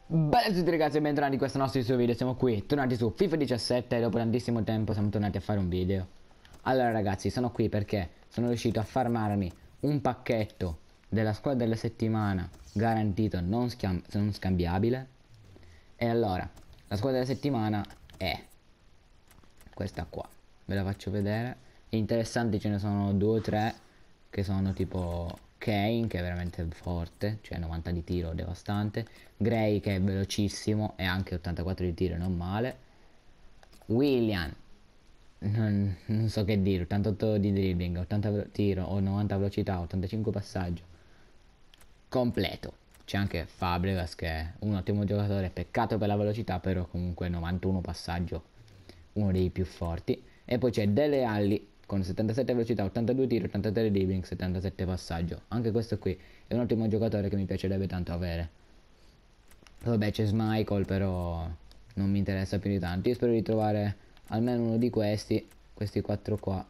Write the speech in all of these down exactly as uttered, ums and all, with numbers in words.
Bella a tutti ragazzi e bentornati in questo nostro video. Siamo qui, tornati su FIFA diciassette e dopo tantissimo tempo siamo tornati a fare un video. Allora ragazzi, sono qui perché sono riuscito a farmarmi un pacchetto della squadra della settimana garantito, non, non scambiabile. E allora, la squadra della settimana è questa qua. Ve la faccio vedere. Interessanti ce ne sono due o tre che sono tipo Kane, che è veramente forte, cioè novanta di tiro, devastante. Gray, che è velocissimo e anche ottantaquattro di tiro, non male. William, non, non so che dire, ottantotto di dribbling, ottanta tiro o novanta velocità, ottantacinque passaggio. Completo. C'è anche Fabregas, che è un ottimo giocatore, peccato per la velocità, però comunque novantuno passaggio, uno dei più forti. E poi c'è Dele Alli con settantasette velocità, ottantadue tiro, ottantatré dribbling, settantasette passaggio. Anche questo qui è un ottimo giocatore che mi piacerebbe tanto avere. Vabbè, c'è Schmeichel, però non mi interessa più di tanto. Io spero di trovare almeno uno di questi, questi quattro qua,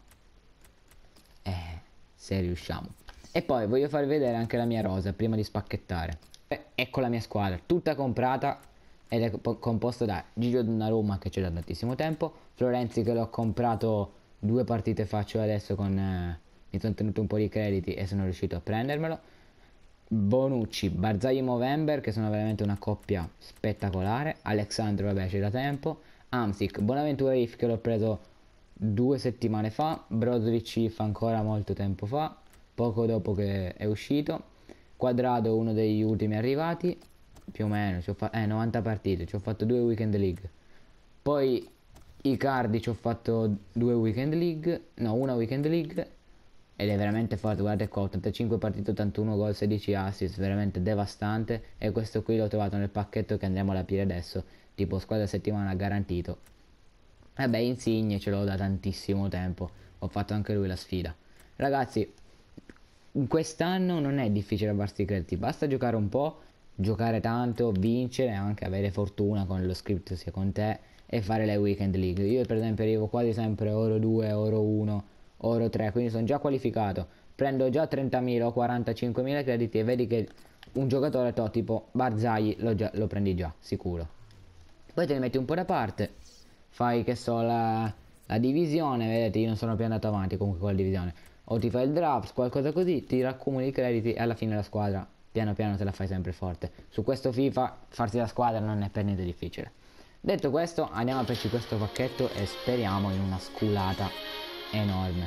eh, se riusciamo. E poi voglio farvi vedere anche la mia rosa prima di spacchettare. E ecco la mia squadra, tutta comprata ed è composta da Gigio Donnarumma, che c'è da tantissimo tempo, Florenzi, che l'ho comprato due partite fa, cioè adesso con eh, mi sono tenuto un po' di crediti e sono riuscito a prendermelo. Bonucci, Barzagli, Movember, che sono veramente una coppia spettacolare. Alexandro, vabbè, c'è da tempo. Amsic, Bonaventura If, che l'ho preso due settimane fa. Brozovic If ancora molto tempo fa, poco dopo che è uscito. Quadrado, uno degli ultimi arrivati, più o meno, ci ho fatto eh, novanta partite, ci ho fatto due Weekend League. Poi Icardi, ci ho fatto due Weekend League, no, una Weekend League, ed è veramente forte. Guardate qua, ottantacinque partite, ottantuno gol, sedici assist, veramente devastante. E questo qui l'ho trovato nel pacchetto che andremo ad aprire adesso, tipo squadra settimana garantito. Vabbè, Insigne ce l'ho da tantissimo tempo, ho fatto anche lui la sfida. Ragazzi, quest'anno non è difficile farsi crediti, basta giocare un po', giocare tanto, vincere, anche avere fortuna con lo script sia con te, e fare le Weekend League. Io per esempio arrivo quasi sempre oro due, oro uno, oro tre, quindi sono già qualificato, prendo già trentamila o quarantacinquemila crediti e vedi che un giocatore to, tipo Barzagli lo, già, lo prendi già, sicuro. Poi te ne metti un po' da parte, fai che so la, la divisione, vedete io non sono più andato avanti comunque con la divisione, o ti fai il draft, qualcosa così, ti raccumuli i crediti e alla fine la squadra piano piano te la fai sempre forte. Su questo FIFA farsi la squadra non è per niente difficile. Detto questo, andiamo a averci questo pacchetto e speriamo in una sculata enorme.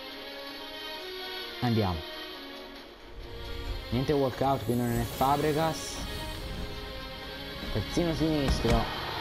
Andiamo. Niente walkout, quindi non è Fabregas. Terzino sinistro.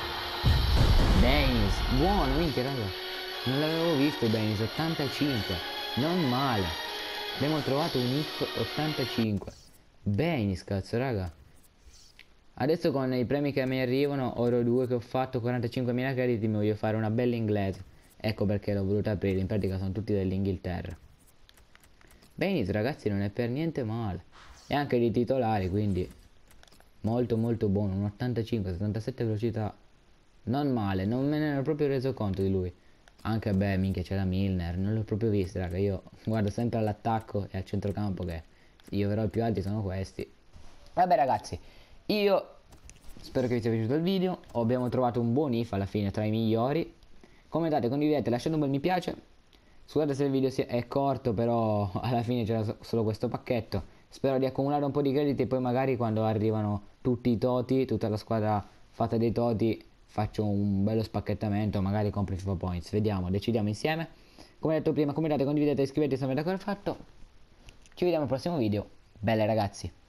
Dennis, buono, minchia raga, non l'avevo visto Dennis, ottantacinque, non male. Abbiamo trovato un if ottantacinque. Dennis, cazzo raga. Adesso con i premi che mi arrivano, oro due che ho fatto, quarantacinquemila crediti, mi voglio fare una bella inglese. Ecco perché l'ho voluta aprire, in pratica sono tutti dell'Inghilterra. Dennis ragazzi non è per niente male. E anche di titolari, quindi molto molto buono, un ottantacinque, settantasette velocità. Non male, non me ne ero proprio reso conto di lui. Anche beh, minchia, c'era Milner, non l'ho proprio visto, raga. Io guardo sempre all'attacco e al centrocampo, che io però i più alti sono questi. Vabbè ragazzi, io spero che vi sia piaciuto il video. Abbiamo trovato un buon if alla fine, tra i migliori. Commentate, condividete, lasciate un bel mi piace. Scusate se il video è corto, però alla fine c'era solo questo pacchetto. Spero di accumulare un po' di crediti e poi magari quando arrivano tutti i toti, tutta la squadra fatta dei toti, faccio un bello spacchettamento, magari compro FIFA Points. Vediamo, decidiamo insieme. Come detto prima, commentate, condividete, iscrivetevi se non avete ancora fatto. Ci vediamo al prossimo video. Belle ragazzi.